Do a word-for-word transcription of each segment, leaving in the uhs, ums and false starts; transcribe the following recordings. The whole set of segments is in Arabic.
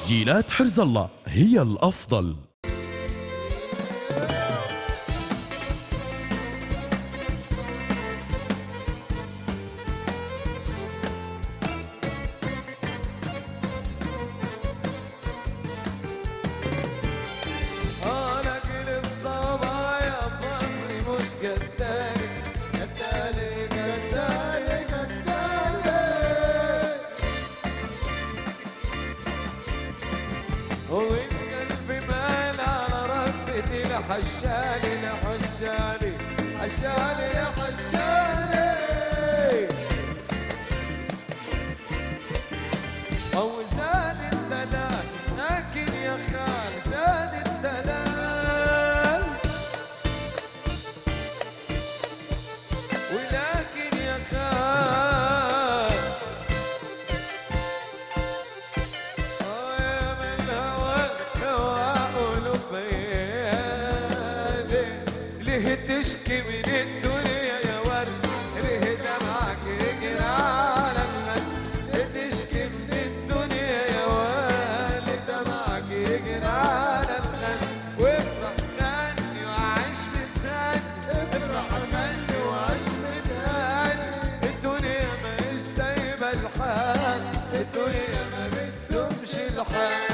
تسجيلات حرز الله هي الأفضل. أنا كل الصبايا بمصري مش قتالي قتالي قتالي قتالي، والقلب مال على رقصتي لحشالي لحشالي حشالي يا حشالي، أو زاد الدلال لكن يا خال زاد الدلال، ولكن يا خال اه يا من الهوى هوى قلوب بيالي، ليه تشكي من الدنيا يا ورد، ليه دمعك يجري على الخد، ليه تشكي من الدنيا يا ورد، دمعك يجري على الخد، وافرح غني وعيش متهني، افرح غني وعيش متهني، الدنيا مش دايما الحال، الدنيا ما بتدومش الحال.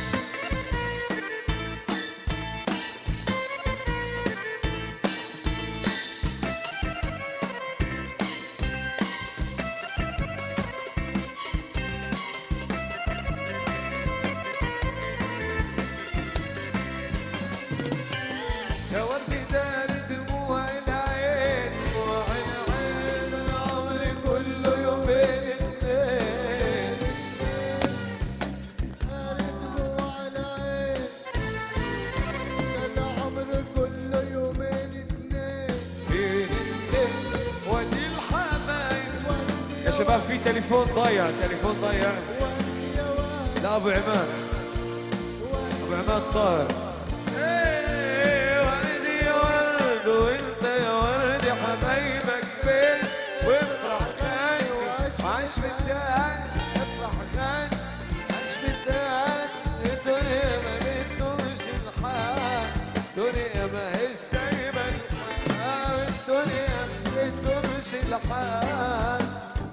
يا وردي دار دموع العين دموع العين، العمر كله يومين اتنين، دار دموع العين العمر كله يومين اتنين، بين الليل ودي الحبايب. يا شباب في تليفون ضايع، تليفون ضايع لا ابو عماد، ابو عماد طاهر. ايه وردي يا ورد وانت يا ورد حبايبك فين، وافرح غني وعيش متهان، افرح غني عيش متهان، الدنيا ما بتدومش الحال، الدنيا ما هيش دايما الحال، الدنيا ما بتدومش الحال.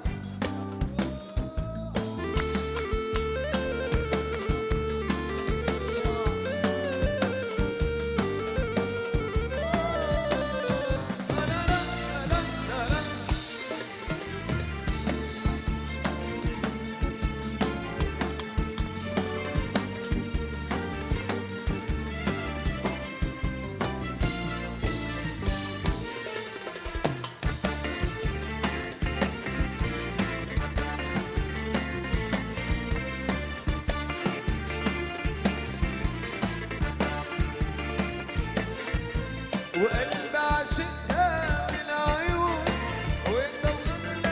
وقلب عاشقها بالعيون وانت وغنى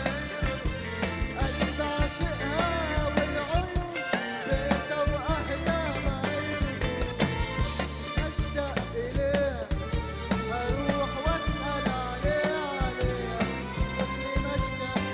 قلب عاشقها والعيون بيت واحلام عيون، اشتاق اليه اروح واسال عليه عليه قبل ما اشتاق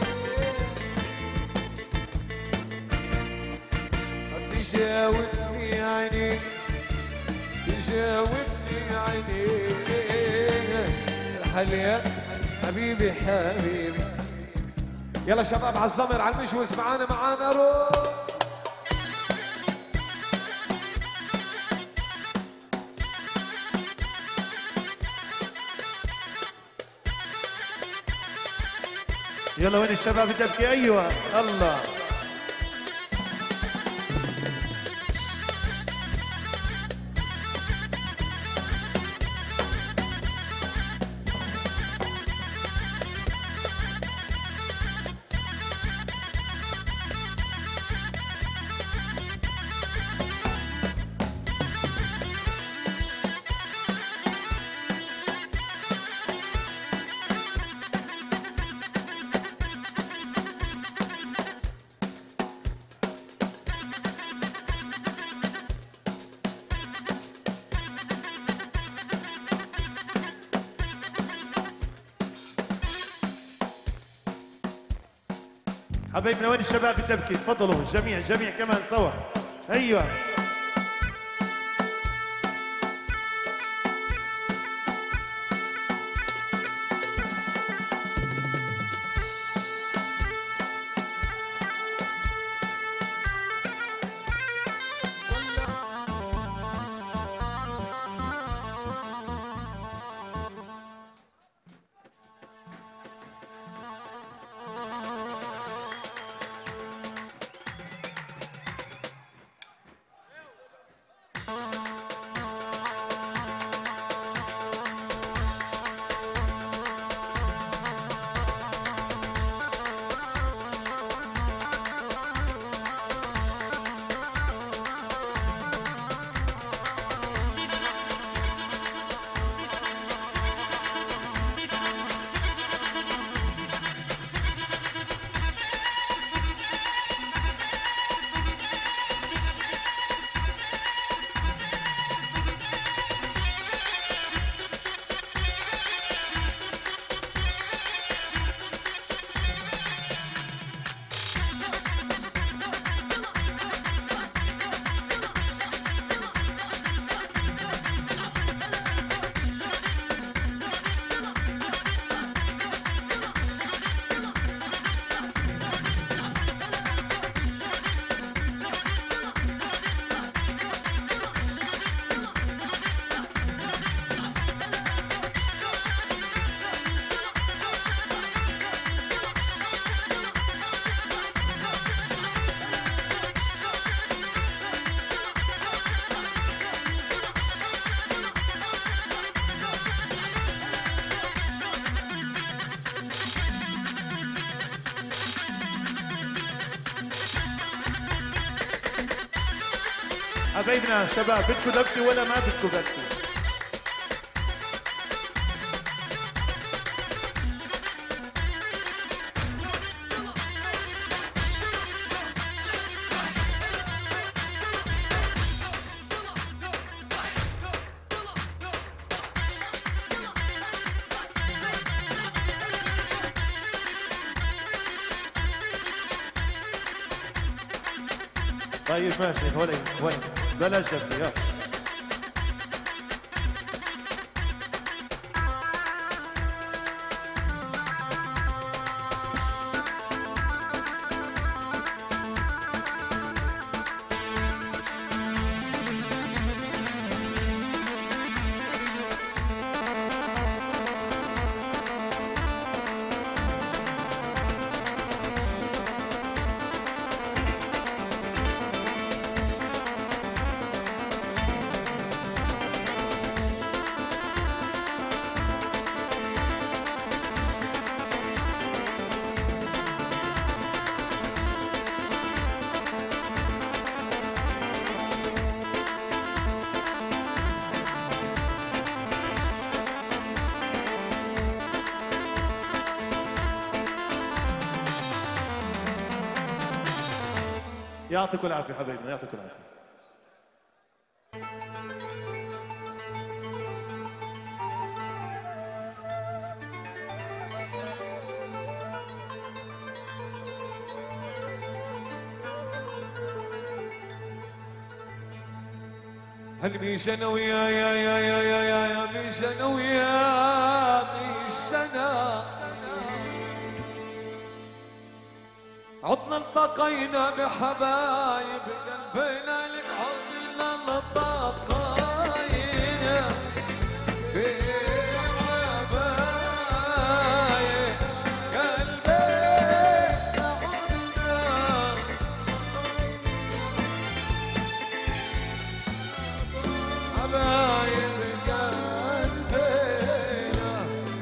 اليه، تجاوبني عينيك تجاوبني عينيك الحليا حبيبي حبيبي. يلا شباب على الزمر على المشوز معانا معانا روح. يلا وين الشباب تبكي؟ ايوه الله. حبايبنا وين الشباب بتبكي؟ تفضلوا الجميع الجميع كمان سوا. ايوه حبايبنا شباب، بدكم دبكة ولا ما بدكم دبكة؟ طيب ماشي، وين وين بلاش دبكة يلا. يعطيكم العافية حبايبنا، يعطيكم العافية. هل ميش انا ويا يا يا يا يا يا يا ميش انا ويا ميش انا عطنا التقينا بحبايب قلبنا لك عطنا التقينا بحبايب قلبنا حبايب قلبنا.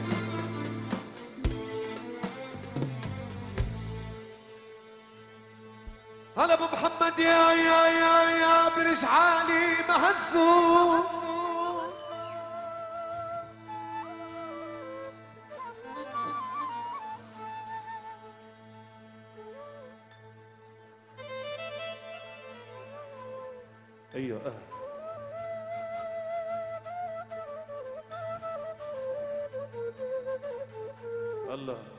هلا ابو محمد يا يا يا يا برش عالي مهزوز ايوه اه الله